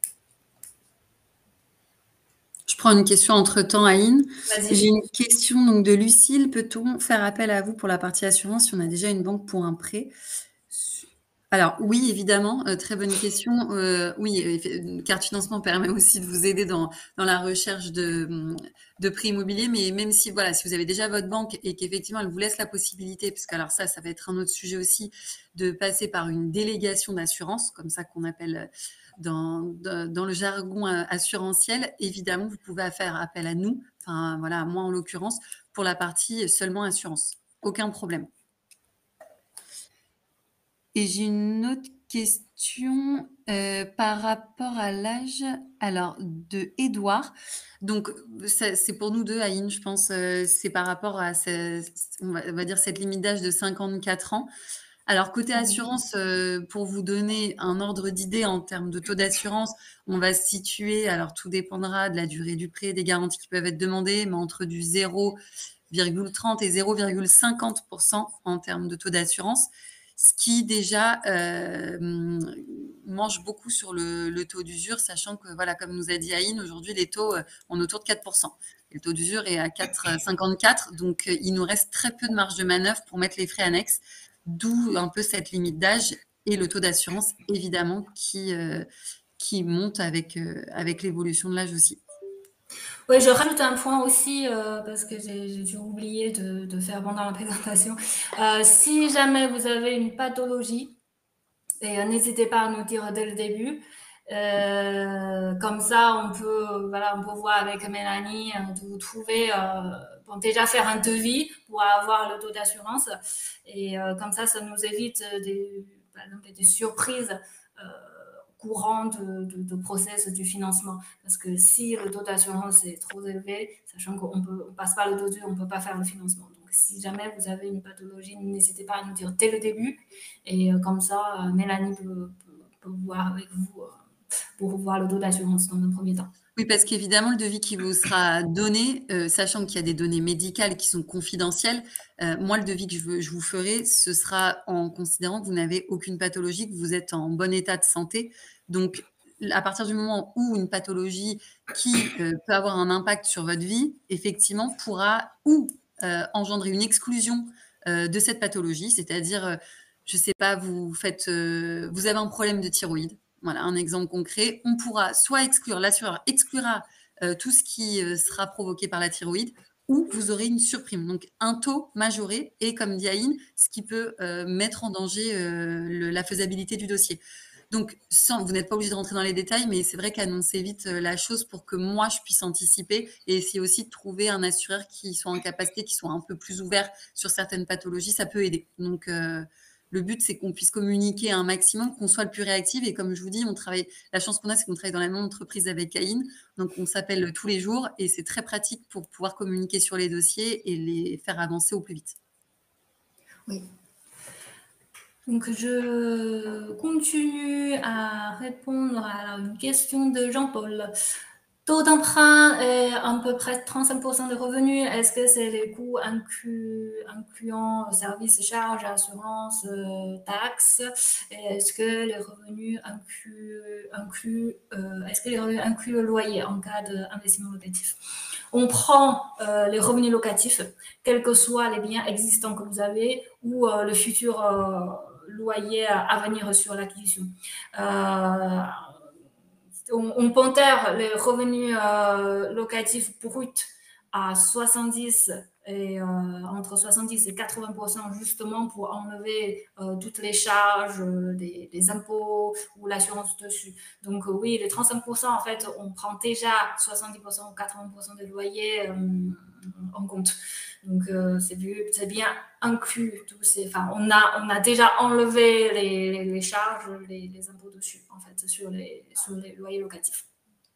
Je prends une question entre-temps, Aïn. J'ai Vas-y. une question donc de Lucille. Peut-on faire appel à vous pour la partie assurance si on a déjà une banque pour un prêt? Alors oui, évidemment, euh, très bonne question. Euh, oui, euh, carte financement permet aussi de vous aider dans, dans la recherche de, de prix immobiliers, mais même si voilà, si vous avez déjà votre banque et qu'effectivement elle vous laisse la possibilité, puisque alors ça, ça va être un autre sujet aussi, de passer par une délégation d'assurance, comme ça qu'on appelle dans, dans, dans le jargon euh, assurantiel, évidemment, vous pouvez faire appel à nous, enfin voilà, à moi en l'occurrence, pour la partie seulement assurance. Aucun problème. Et j'ai une autre question euh, par rapport à l'âge, alors de Édouard. Donc ça, c'est pour nous deux, Aïn, je pense, euh, c'est par rapport à ce- on va, on va dire cette limite d'âge de cinquante-quatre ans. Alors côté Oui. assurance, euh, pour vous donner un ordre d'idée en termes de taux d'assurance, on va se situer, alors tout dépendra de la durée du prêt, des garanties qui peuvent être demandées, mais entre du zéro virgule trente et zéro virgule cinquante pour cent en termes de taux d'assurance, ce qui déjà euh, mange beaucoup sur le, le taux d'usure, sachant que, voilà, comme nous a dit Aïn, aujourd'hui, les taux, euh, on est autour de quatre pour cent. Et le taux d'usure est à quatre virgule cinquante-quatre, donc euh, il nous reste très peu de marge de manœuvre pour mettre les frais annexes, d'où un peu cette limite d'âge et le taux d'assurance, évidemment, qui, euh, qui monte avec, euh, avec l'évolution de l'âge aussi. Oui, je rajoute un point aussi, euh, parce que j'ai j'ai dû oublier de, de faire pendant la présentation. Euh, si jamais vous avez une pathologie, et euh, n'hésitez pas à nous dire dès le début. Euh, comme ça, on peut, voilà, on peut voir avec Mélanie euh, de vous trouver, euh, bon, déjà faire un devis pour avoir le taux d'assurance. Et euh, comme ça, ça nous évite des, par exemple, des surprises euh, courant de, de, de process du financement. Parce que si le taux d'assurance est trop élevé, sachant qu'on ne passe pas le dossier, on ne peut pas faire le financement. Donc, si jamais vous avez une pathologie, n'hésitez pas à nous dire dès le début. Et euh, comme ça, euh, Mélanie peut, peut, peut voir avec vous euh, pour voir le taux d'assurance dans un premier temps. Oui, parce qu'évidemment, le devis qui vous sera donné, euh, sachant qu'il y a des données médicales qui sont confidentielles, euh, moi, le devis que je, veux, je vous ferai, ce sera en considérant que vous n'avez aucune pathologie, que vous êtes en bon état de santé. Donc, à partir du moment où une pathologie qui euh, peut avoir un impact sur votre vie, effectivement, pourra ou euh, engendrer une exclusion euh, de cette pathologie, c'est-à-dire, euh, je ne sais pas, vous faites, euh, vous avez un problème de thyroïde. Voilà, un exemple concret. On pourra soit exclure, l'assureur exclura euh, tout ce qui euh, sera provoqué par la thyroïde, ou vous aurez une surprime, donc un taux majoré, et comme dit Aïn, ce qui peut euh, mettre en danger euh, le, la faisabilité du dossier. Donc, sans, vous n'êtes pas obligé de rentrer dans les détails, mais c'est vrai qu'annoncer vite euh, la chose pour que moi, je puisse anticiper et essayer aussi de trouver un assureur qui soit en capacité, qui soit un peu plus ouvert sur certaines pathologies, ça peut aider. Donc, euh, le but, c'est qu'on puisse communiquer un maximum, qu'on soit le plus réactif. Et comme je vous dis, on travaille. La chance qu'on a, c'est qu'on travaille dans la même entreprise avec Aïn. Donc, on s'appelle tous les jours et c'est très pratique pour pouvoir communiquer sur les dossiers et les faire avancer au plus vite. Oui. Donc, je continue à répondre à une question de Jean-Paul. Taux d'emprunt est à peu près trente-cinq pour cent des revenus. Est-ce que c'est les coûts inclus, incluant services, charges, assurance, euh, taxes? Est-ce que les revenus incluent, incluent euh, est-ce que les revenus incluent le loyer en cas d'investissement locatif? On prend euh, les revenus locatifs, quels que soient les biens existants que vous avez ou euh, le futur euh, loyer à venir sur l'acquisition. Euh, on, on pondère les revenus euh, locatifs bruts à soixante-dix et euh, entre soixante-dix et quatre-vingts pour cent justement pour enlever euh, toutes les charges, euh, des, des impôts ou l'assurance dessus. Donc euh, oui, les trente-cinq pour cent en fait, on prend déjà soixante-dix pour cent ou quatre-vingts pour cent des loyers euh, en compte. Donc euh, c'est bien inclus tous ces. Enfin, on a on a déjà enlevé les, les, les charges, les, les impôts dessus en fait sur les sur les loyers locatifs.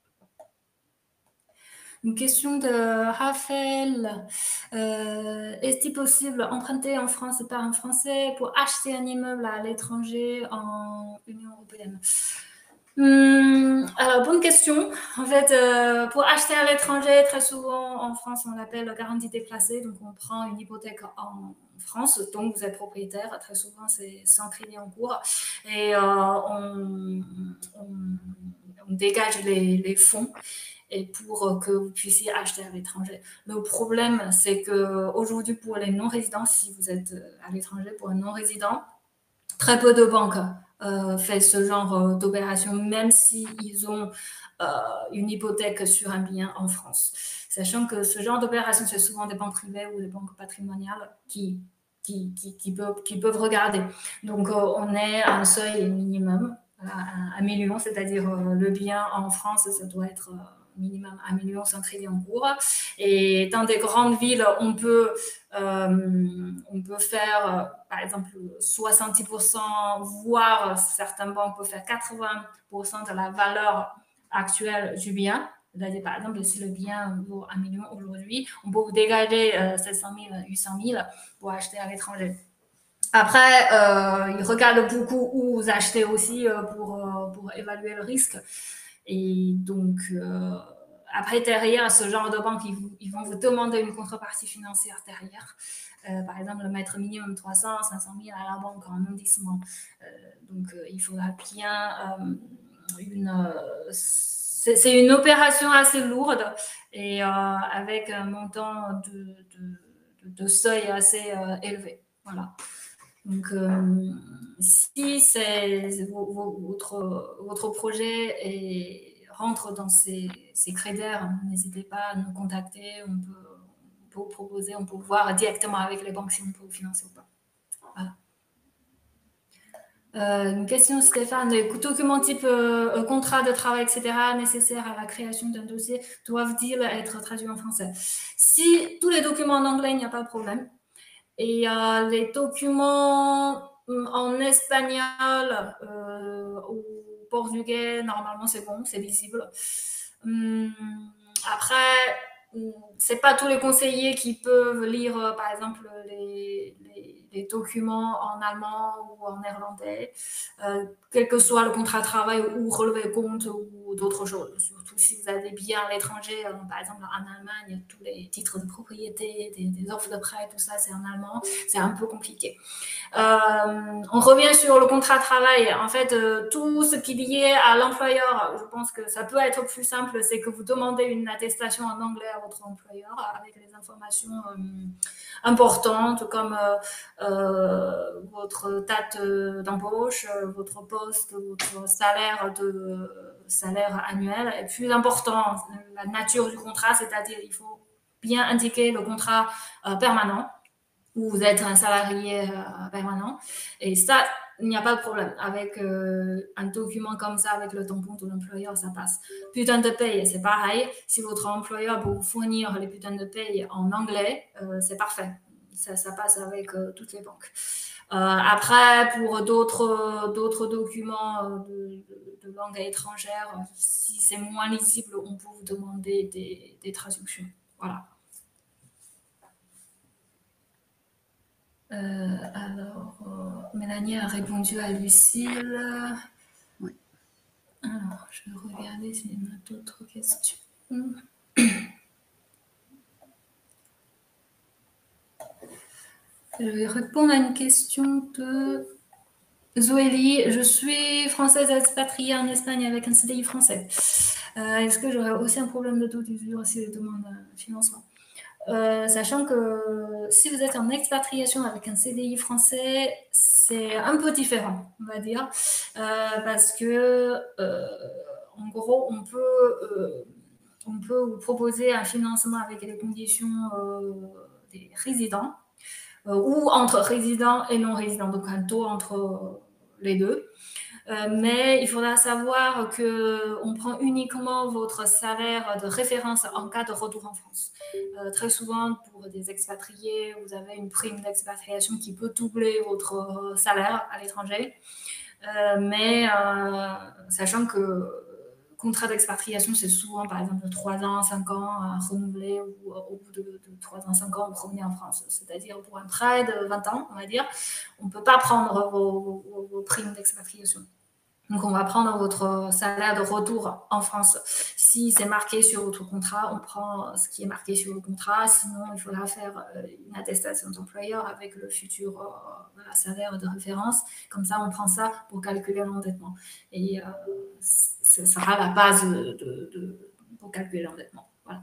Une question de Raphaël. Euh, Est-il possible d'emprunter en France par un Français pour acheter un immeuble à l'étranger en Union européenne? Hum, alors, bonne question. En fait, euh, pour acheter à l'étranger, très souvent en France, on l'appelle garantie déplacée. Donc, on prend une hypothèque en France, donc vous êtes propriétaire. Très souvent, c'est sans crédit en cours. Et euh, on, on, on dégage les, les fonds et pour que vous puissiez acheter à l'étranger. Le problème, c'est qu'aujourd'hui, pour les non-résidents, si vous êtes à l'étranger pour un non-résident, très peu de banques euh, font ce genre d'opération, même s'ils ont euh, une hypothèque sur un bien en France. Sachant que ce genre d'opération, c'est souvent des banques privées ou des banques patrimoniales qui, qui, qui, qui, peuvent, qui peuvent regarder. Donc, euh, on est à un seuil minimum, à un million, c'est-à-dire euh, le bien en France, ça doit être... Euh, minimum un million sans crédit en cours. Et dans des grandes villes, on peut, euh, on peut faire, euh, par exemple, soixante-dix pour cent, voire certaines banques peuvent faire quatre-vingts pour cent de la valeur actuelle du bien. C'est-à-dire, par exemple, si le bien vaut un million aujourd'hui, on peut vous dégager euh, sept cent mille, huit cent mille pour acheter à l'étranger. Après, euh, ils regardent beaucoup où vous achetez aussi euh, pour, euh, pour évaluer le risque. Et donc, euh, après, derrière, ce genre de banque, ils, vous, ils, vont vous demander une contrepartie financière derrière. Euh, par exemple, mettre minimum trois cents, cinq cent mille à la banque en endettement. Euh, donc, euh, il faudra bien euh, une... C'est une opération assez lourde et euh, avec un montant de, de, de seuil assez euh, élevé. Voilà. Donc, euh, si c'est votre, votre projet est, rentre dans ces, ces critères, n'hésitez pas à nous contacter. On peut, on peut vous proposer, on peut voir directement avec les banques si on peut vous financer ou pas. Voilà. Euh, une question, Stéphane. Les documents type euh, contrat de travail, et cetera, nécessaires à la création d'un dossier, doivent-ils être traduits en français? Si tous les documents en anglais, il n'y a pas de problème. Et euh, les documents en espagnol euh, ou portugais, normalement, c'est bon, c'est visible. Hum, après, c'est pas tous les conseillers qui peuvent lire, euh, par exemple, les, les, les, documents en allemand ou en néerlandais, euh, quel que soit le contrat de travail ou relevé compte ou d'autres choses. Surtout si vous avez des biens à l'étranger, euh, par exemple en Allemagne, tous les titres de propriété, des, des offres de prêt, tout ça, c'est en allemand, c'est un peu compliqué. Euh, on revient sur le contrat de travail. En fait, euh, tout ce qui est lié à l'employeur, je pense que ça peut être plus simple, c'est que vous demandez une attestation en anglais à votre employeur avec les informations euh, importantes comme euh, euh, votre date d'embauche, votre poste, votre salaire de salaire annuel. Et plus important, la nature du contrat, c'est-à-dire il faut bien indiquer le contrat euh, permanent où vous êtes un salarié euh, permanent. Et ça, il n'y a pas de problème. Avec euh, un document comme ça, avec le tampon de l'employeur, ça passe. Putain de paye, c'est pareil. Si votre employeur peut vous fournir les putains de paye en anglais, euh, c'est parfait. Ça, ça passe avec euh, toutes les banques. Euh, après, pour d'autres d'autres documents de, de, de langue étrangère, si c'est moins lisible, on peut vous demander des, des traductions. Voilà. Euh, alors, euh, Mélanie a répondu à Lucille. Oui. Alors, je vais regarder s'il y en a d'autres questions. Je vais répondre à une question de Zoélie. Je suis française expatriée en Espagne avec un C D I français. Euh, Est-ce que j'aurais aussi un problème de taux d'usure si je demande un financement? Euh, sachant que si vous êtes en expatriation avec un C D I français, c'est un peu différent, on va dire, euh, parce que, euh, en gros, on peut, euh, on peut vous proposer un financement avec les conditions euh, des résidents euh, ou entre résidents et non résidents, donc un taux entre les deux. Euh, mais il faudra savoir qu'on prend uniquement votre salaire de référence en cas de retour en France. Euh, très souvent, pour des expatriés, vous avez une prime d'expatriation qui peut doubler votre salaire à l'étranger. Euh, mais euh, sachant que contrat d'expatriation, c'est souvent, par exemple, trois ans, cinq ans à renouveler, ou au bout de trois ans, cinq ans, vous revenez en France. C'est-à-dire pour un prêt de vingt ans, on va dire, on ne peut pas prendre vos, vos, vos primes d'expatriation. Donc, on va prendre votre salaire de retour en France. Si c'est marqué sur votre contrat, on prend ce qui est marqué sur le contrat. Sinon, il faudra faire une attestation d'employeur avec le futur euh, salaire de référence. Comme ça, on prend ça pour calculer l'endettement. Et euh, ce sera la base de, de, de, pour calculer l'endettement. Voilà.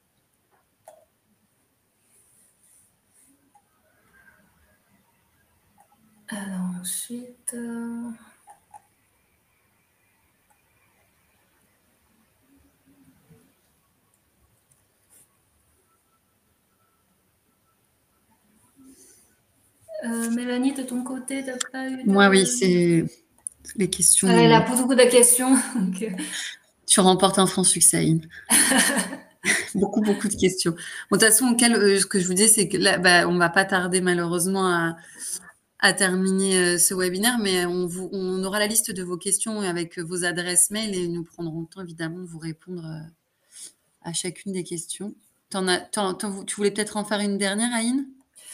Alors, ensuite... Euh... Euh, Mélanie, de ton côté, tu n'as pas eu de... Moi, oui, c'est les questions. Elle a beaucoup de questions. Donc... Tu remportes un franc succès, Aïn. beaucoup, beaucoup de questions. Bon, de toute façon, quel, euh, ce que je vous dis, c'est que là, bah, on va pas tarder malheureusement à, à terminer euh, ce webinaire, mais on, vous, on aura la liste de vos questions avec vos adresses mail et nous prendrons le temps, évidemment, de vous répondre euh, à chacune des questions. T'en as, t'en, t'en, tu voulais peut-être en faire une dernière, Aïn?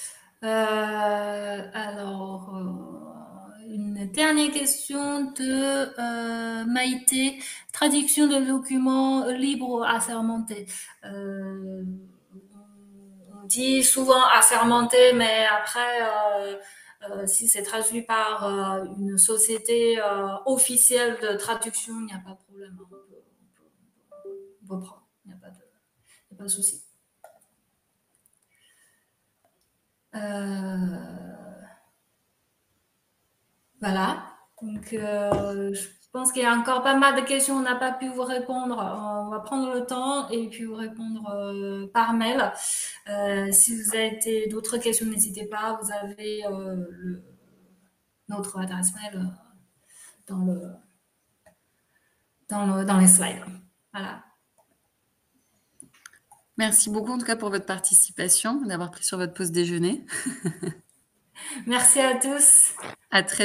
Euh, alors, euh, une dernière question de euh, Maïté. Traduction de documents libres assermentés. Euh, on dit souvent assermenté, mais après, euh, euh, si c'est traduit par euh, une société euh, officielle de traduction, il n'y a pas de problème. On peut, on peut, on peut prendre. Il n'y a pas de, il n'y a pas de souci. Euh, voilà. Donc, euh, je pense qu'il y a encore pas mal de questions. On n'a pas pu vous répondre. On va prendre le temps et puis vous répondre euh, par mail. Euh, si vous avez d'autres questions, n'hésitez pas. Vous avez euh, le, notre adresse mail dans, le, dans, le, dans les slides. Voilà. Merci beaucoup en tout cas pour votre participation, d'avoir pris sur votre pause déjeuner. Merci à tous. À très